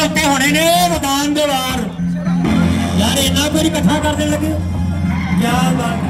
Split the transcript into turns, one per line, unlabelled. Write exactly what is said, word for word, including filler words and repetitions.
खलोते होने ने मैदान दे बाहर यार इन्ना कोई इकट्ठा करने लगे क्या बात